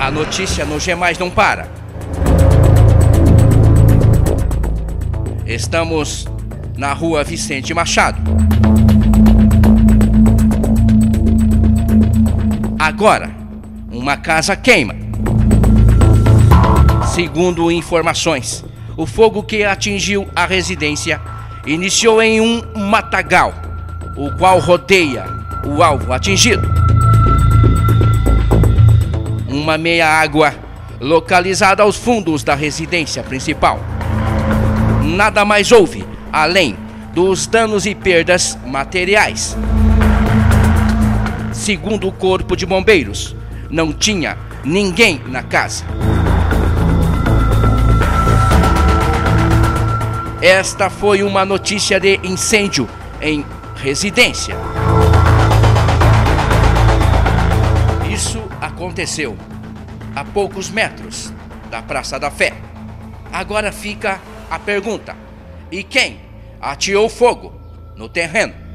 A notícia no G+, não para. Estamos na rua Vicente Machado. Agora, uma casa queima. Segundo informações, o fogo que atingiu a residência iniciou em um matagal, o qual rodeia o alvo atingido. Uma meia-água localizada aos fundos da residência principal. Nada mais houve, além dos danos e perdas materiais. Segundo o Corpo de Bombeiros, não tinha ninguém na casa. Esta foi uma notícia de incêndio em residência. Isso aconteceu a poucos metros da Praça da Fé. Agora fica a pergunta: e quem ateou fogo no terreno?